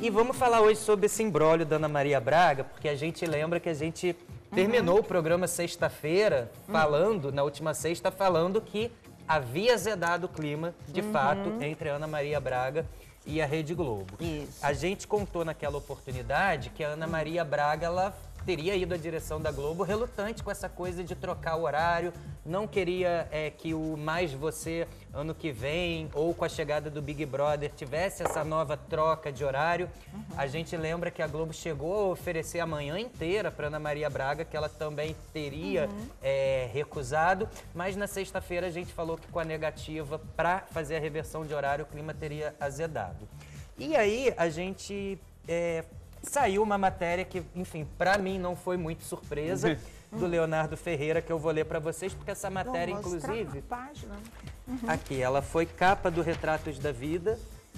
E vamos falar hoje sobre esse imbróglio da Ana Maria Braga, porque a gente lembra que a gente terminou o programa sexta-feira falando, na última sexta, falando que havia azedado o clima, de fato, entre a Ana Maria Braga e a Rede Globo. Isso. A gente contou naquela oportunidade que a Ana Maria Braga, ela teria ido à direção da Globo relutante com essa coisa de trocar o horário, não queria que o Mais Você ano que vem, ou com a chegada do Big Brother, tivesse essa nova troca de horário. A gente lembra que a Globo chegou a oferecer a manhã inteira para Ana Maria Braga, que ela também teria recusado, mas na sexta-feira a gente falou que com a negativa para fazer a reversão de horário, o clima teria azedado. E aí a gente saiu uma matéria que, enfim, para mim não foi muito surpresa, do Leonardo Ferreira, que eu vou ler para vocês, porque essa matéria, inclusive, página. aqui, ela foi capa do Retratos da Vida.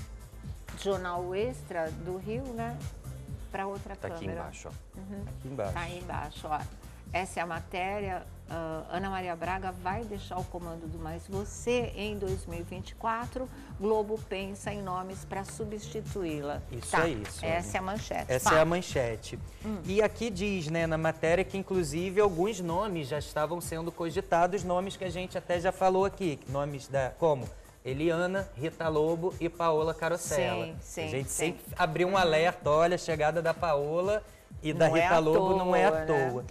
Jornal Extra do Rio, né? Para outra câmera. Aqui embaixo, ó. Aqui embaixo. Tá aí embaixo, ó. Essa é a matéria. Ana Maria Braga vai deixar o comando do Mais Você em 2024. Globo pensa em nomes para substituí-la. Isso aí, Sônia. Essa é a manchete. Essa é a manchete. E aqui diz, né, na matéria, que inclusive alguns nomes já estavam sendo cogitados, nomes que a gente até já falou aqui, nomes como Eliana, Rita Lobo e Paola Carosella. Sim, sim, a gente sim. sempre abriu um alerta, olha, a chegada da Paola e da Rita Lobo não é à toa.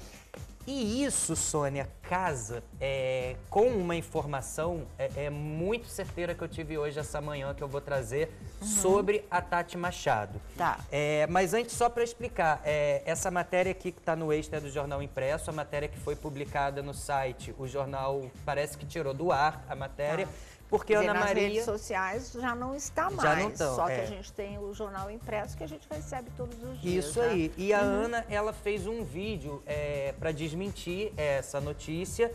E isso, Sônia, casa com uma informação muito certeira que eu tive hoje, essa manhã, que eu vou trazer sobre a Tati Machado. Tá. Mas antes, só para explicar, essa matéria aqui que está no Extra do Jornal Impresso, a matéria que foi publicada no site, o jornal parece que tirou do ar a matéria, porque Quer dizer, Ana nas Maria... redes sociais já não está mais, Já não estão, só que a gente tem o jornal impresso que a gente recebe todos os dias. Isso aí. E a Ana, ela fez um vídeo para desmentir essa notícia.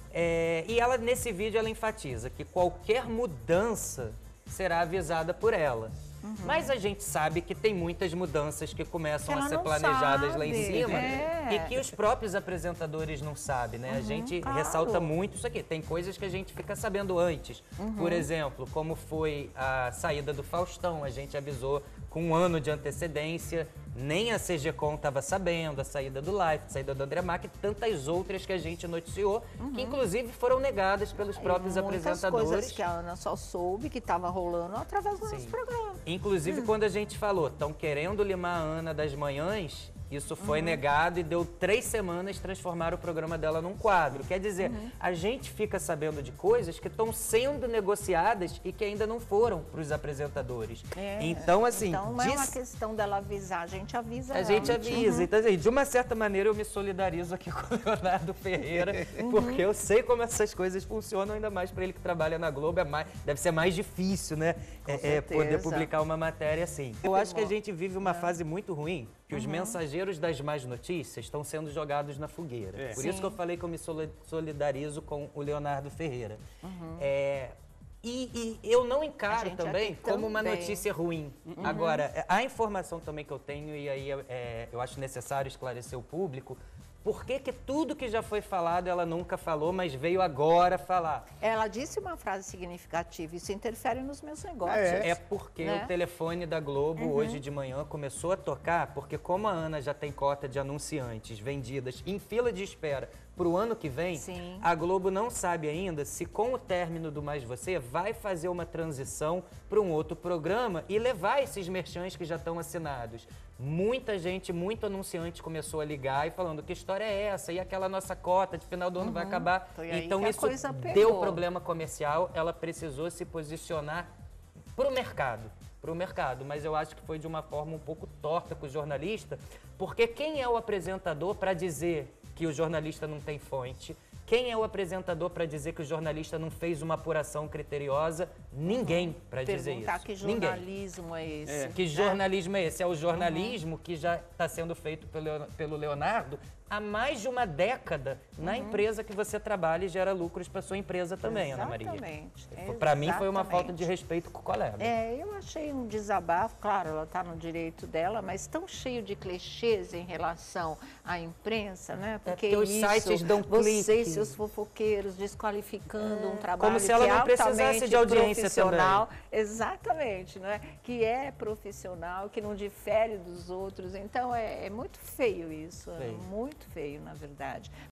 E ela, nesse vídeo, ela enfatiza que qualquer mudança será avisada por ela. Mas a gente sabe que tem muitas mudanças que começam a ser planejadas lá em cima e que os próprios apresentadores não sabem, né? A gente ressalta muito isso aqui. Tem coisas que a gente fica sabendo antes. Por exemplo, como foi a saída do Faustão, a gente avisou com um ano de antecedência. Nem a CGCOM estava sabendo, a saída do Life, a saída do André Mack e tantas outras que a gente noticiou, que inclusive foram negadas pelos próprios apresentadores. Coisas que a Ana só soube que estava rolando através do nosso programa. Inclusive quando a gente falou, estão querendo limar a Ana das manhãs, isso foi negado e deu 3 semanas transformar o programa dela num quadro. Quer dizer, a gente fica sabendo de coisas que estão sendo negociadas e que ainda não foram para os apresentadores. Então, assim... Então, não é uma questão dela avisar, a gente avisa. A gente avisa. Então, assim, de uma certa maneira, eu me solidarizo aqui com o Leonardo Ferreira, porque eu sei como essas coisas funcionam, ainda mais para ele que trabalha na Globo. Deve ser mais difícil, né? Poder publicar uma matéria assim. Eu acho que a gente vive uma fase muito ruim, que os mensageiros das más notícias estão sendo jogados na fogueira. Por isso que eu falei que eu me solidarizo com o Leonardo Ferreira. E eu não encaro também como uma notícia ruim. Agora, a informação também que eu tenho, e aí eu acho necessário esclarecer o público, por que tudo que já foi falado ela nunca falou, mas veio agora falar? Ela disse uma frase significativa, isso interfere nos meus negócios. É porque o telefone da Globo hoje de manhã começou a tocar, porque como a Ana já tem cota de anunciantes vendidas em fila de espera para o ano que vem, a Globo não sabe ainda se com o término do Mais Você vai fazer uma transição para um outro programa e levar esses merchans que já estão assinados. Muita gente, muito anunciante começou a ligar e falando que história é essa? E aquela nossa cota de final do ano vai acabar? Então isso deu problema comercial, ela precisou se posicionar para o mercado, mas eu acho que foi de uma forma um pouco torta com o jornalista, porque quem é o apresentador para dizer que o jornalista não tem fonte? Quem é o apresentador para dizer que o jornalista não fez uma apuração criteriosa? Ninguém para dizer isso. Perguntar que jornalismo é esse. Que jornalismo é esse? É o jornalismo que já está sendo feito pelo Leonardo há mais de uma década na empresa que você trabalha e gera lucros para sua empresa também, Ana Maria. Exatamente. Para mim foi uma falta de respeito com o colega. Eu achei um desabafo, claro, ela está no direito dela, mas tão cheio de clichês em relação à imprensa, né? Porque os sites dão clique. Vocês, seus fofoqueiros, desqualificando um trabalho como se ela não precisasse de audiência profissional, exatamente, não é? Que é profissional, que não difere dos outros. Então é muito feio isso, é muito feio, na verdade.